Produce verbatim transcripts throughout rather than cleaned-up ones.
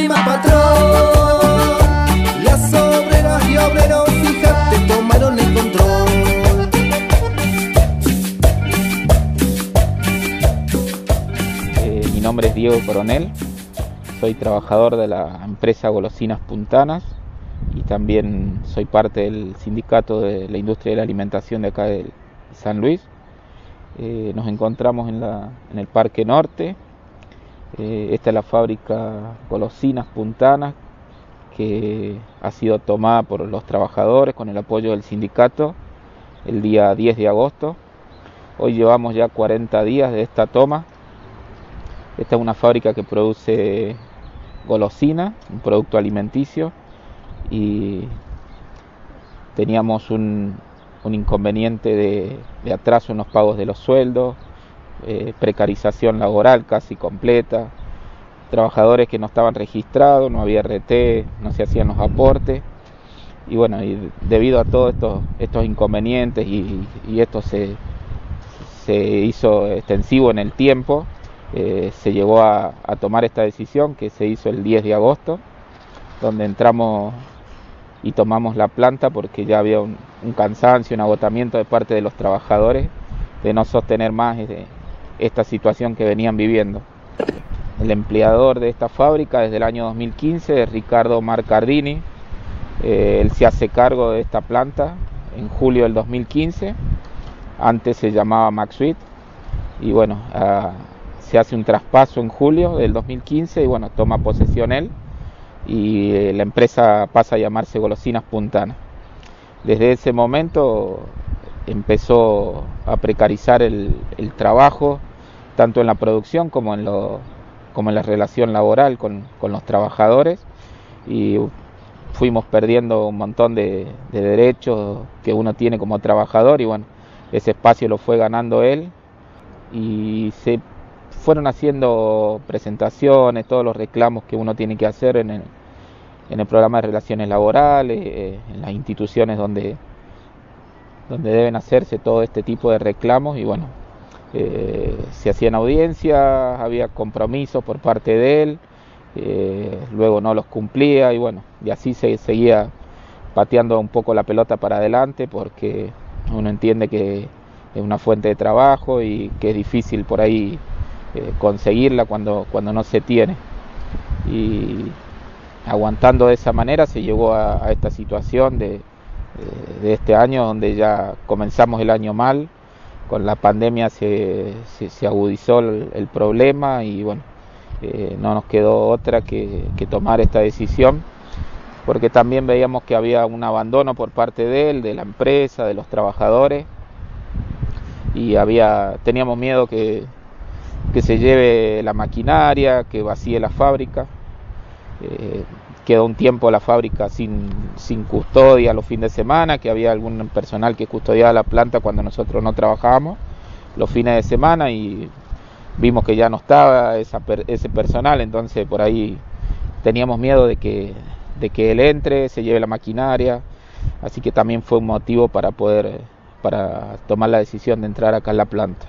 encima, patrón. Las obreras y obreros, fíjate, tomaron el control. Eh, mi nombre es Diego Coronel, soy trabajador de la empresa Golosinas Puntanas y también soy parte del sindicato de la industria de la alimentación de acá de San Luis. Eh, nos encontramos en, la, en el Parque Norte. Eh, esta es la fábrica Golosinas Puntanas, que ha sido tomada por los trabajadores con el apoyo del sindicato el día diez de agosto. Hoy llevamos ya cuarenta días de esta toma. Esta es una fábrica que produce golosinas, un producto alimenticio, y teníamos un, un inconveniente de, de atraso en los pagos de los sueldos, eh, precarización laboral casi completa, trabajadores que no estaban registrados, no había R T, no se hacían los aportes, y bueno, y debido a todos estos, estos inconvenientes y, y esto se, se hizo extensivo en el tiempo, eh, se llegó a, a tomar esta decisión que se hizo el diez de agosto, donde entramos y tomamos la planta porque ya había un, un cansancio, un agotamiento de parte de los trabajadores de no sostener más eh, esta situación que venían viviendo. El empleador de esta fábrica desde el año dos mil quince es Ricardo Marcardini. Eh, él se hace cargo de esta planta en julio del dos mil quince, antes se llamaba Maxsuit, y bueno, uh, se hace un traspaso en julio del dos mil quince y bueno, toma posesión él y eh, la empresa pasa a llamarse Golosinas Puntanas. Desde ese momento empezó a precarizar el, el trabajo, tanto en la producción como en, lo, como en la relación laboral con, con los trabajadores, y fuimos perdiendo un montón de, de derechos que uno tiene como trabajador, y bueno, ese espacio lo fue ganando él, y se fueron haciendo presentaciones, todos los reclamos que uno tiene que hacer en el, en el programa de relaciones laborales, eh, en las instituciones donde, donde deben hacerse todo este tipo de reclamos, y bueno, eh, se hacían audiencias, había compromisos por parte de él, eh, luego no los cumplía, y bueno, y así se seguía pateando un poco la pelota para adelante, porque uno entiende que es una fuente de trabajo y que es difícil por ahí eh, conseguirla cuando, cuando no se tiene, y aguantando de esa manera se llegó a, a esta situación de, de este año, donde ya comenzamos el año mal, con la pandemia se, se, se agudizó el, el problema, y bueno, eh, no nos quedó otra que, que tomar esta decisión, porque también veíamos que había un abandono por parte de él, de la empresa, de los trabajadores, y había, teníamos miedo que, que se lleve la maquinaria, que vacíe la fábrica. Eh, quedó un tiempo la fábrica sin, sin custodia los fines de semana, que había algún personal que custodiaba la planta cuando nosotros no trabajábamos los fines de semana, y vimos que ya no estaba esa, ese personal, entonces por ahí teníamos miedo de que, de que él entre, se lleve la maquinaria, así que también fue un motivo para poder para tomar la decisión de entrar acá en la planta.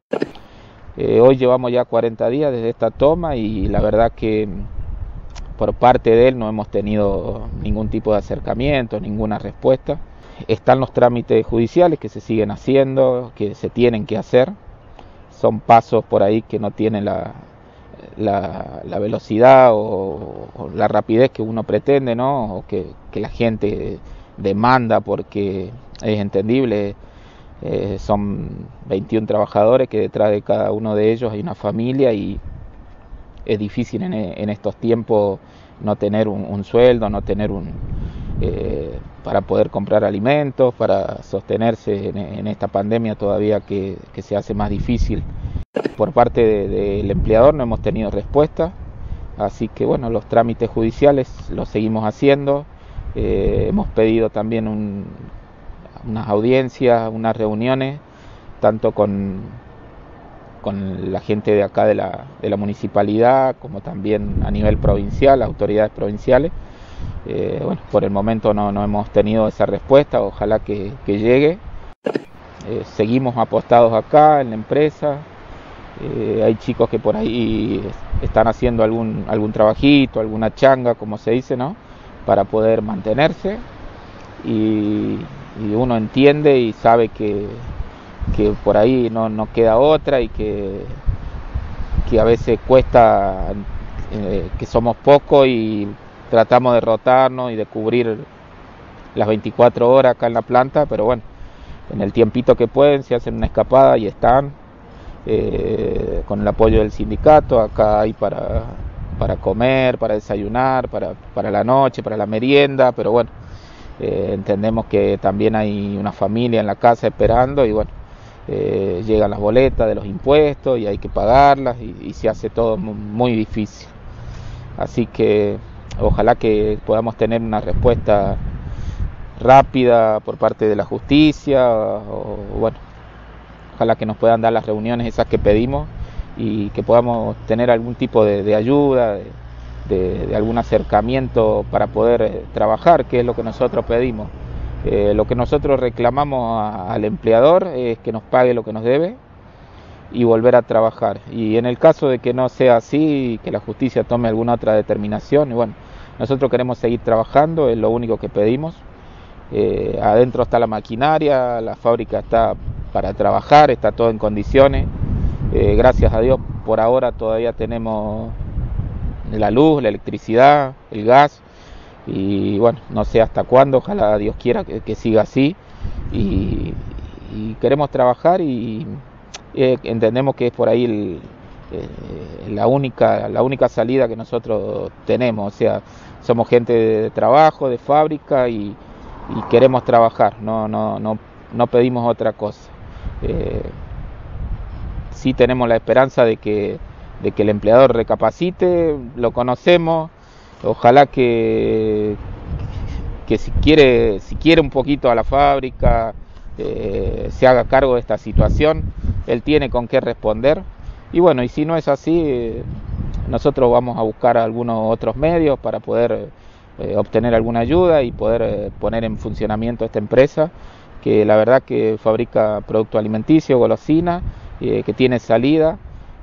Eh, hoy llevamos ya cuarenta días desde esta toma, y la verdad que por parte de él no hemos tenido ningún tipo de acercamiento, ninguna respuesta. Están los trámites judiciales que se siguen haciendo, que se tienen que hacer. Son pasos por ahí que no tienen la, la, la velocidad o, o la rapidez que uno pretende, ¿no? O que, que la gente demanda, porque es entendible. Eh, son veintiún trabajadores que detrás de cada uno de ellos hay una familia, y es difícil en, en estos tiempos no tener un, un sueldo, no tener un eh, para poder comprar alimentos, para sostenerse en, en esta pandemia todavía que, que se hace más difícil. Por parte de, del empleador no hemos tenido respuesta, así que bueno, los trámites judiciales los seguimos haciendo. Eh, hemos pedido también un, unas audiencias, unas reuniones, tanto con con la gente de acá de la, de la municipalidad, como también a nivel provincial, autoridades provinciales. Eh, bueno, por el momento no, no hemos tenido esa respuesta, ojalá que, que llegue. Eh, seguimos apostados acá en la empresa, Eh, hay chicos que por ahí están haciendo algún, algún trabajito, alguna changa, como se dice, ¿no? Para poder mantenerse. Y, y uno entiende y sabe que, que por ahí no, no queda otra y que, que a veces cuesta, eh, que somos pocos y tratamos de rotarnos y de cubrir las veinticuatro horas acá en la planta, pero bueno, en el tiempito que pueden se hacen una escapada y están eh, con el apoyo del sindicato. Acá hay para, para comer, para desayunar, para, para la noche, para la merienda, pero bueno, eh, entendemos que también hay una familia en la casa esperando y bueno, eh, llegan las boletas de los impuestos y hay que pagarlas y, y se hace todo muy, muy difícil. Así que ojalá que podamos tener una respuesta rápida por parte de la justicia, o, o bueno, ojalá que nos puedan dar las reuniones esas que pedimos y que podamos tener algún tipo de, de ayuda, de, de, de algún acercamiento para poder eh, trabajar, que es lo que nosotros pedimos. Eh, lo que nosotros reclamamos a, al empleador es que nos pague lo que nos debe y volver a trabajar. Y en el caso de que no sea así, que la justicia tome alguna otra determinación, y bueno, nosotros queremos seguir trabajando, es lo único que pedimos. Eh, adentro está la maquinaria, la fábrica está para trabajar, está todo en condiciones. Eh, gracias a Dios por ahora todavía tenemos la luz, la electricidad, el gas y bueno, no sé hasta cuándo, ojalá Dios quiera que, que siga así y, y queremos trabajar y eh, entendemos que es por ahí el, eh, la única, la única salida que nosotros tenemos, o sea, somos gente de trabajo, de fábrica y y queremos trabajar, no, no, no, no pedimos otra cosa. Eh, sí tenemos la esperanza de que, de que el empleador recapacite, lo conocemos, ojalá que, que si quiere, si quiere un poquito a la fábrica, eh, se haga cargo de esta situación, él tiene con qué responder. Y bueno, y si no es así, eh, nosotros vamos a buscar algunos otros medios para poder Eh, obtener alguna ayuda y poder eh, poner en funcionamiento esta empresa que la verdad que fabrica producto alimenticio, golosina, eh, que tiene salida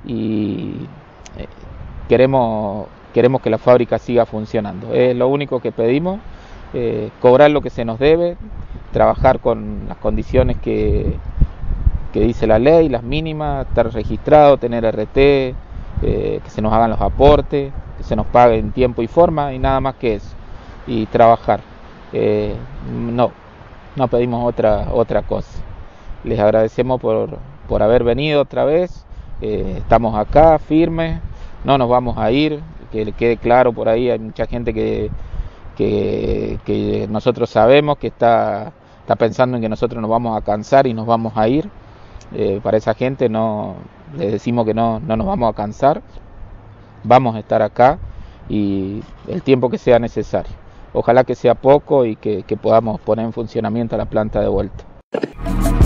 y eh, queremos, queremos que la fábrica siga funcionando. Es lo único que pedimos, eh, cobrar lo que se nos debe, trabajar con las condiciones que, que dice la ley, las mínimas, estar registrado, tener R T, eh, que se nos hagan los aportes, que se nos pague en tiempo y forma y nada más que eso. Y trabajar. Eh, no, no pedimos otra, otra cosa. Les agradecemos por, por haber venido otra vez. Eh, estamos acá firmes, no nos vamos a ir, que le quede claro por ahí, hay mucha gente que, que, que nosotros sabemos que está, está pensando en que nosotros nos vamos a cansar y nos vamos a ir. Eh, para esa gente no, les decimos que no, no nos vamos a cansar, vamos a estar acá y el tiempo que sea necesario. Ojalá que sea poco y que, que podamos poner en funcionamiento la planta de vuelta.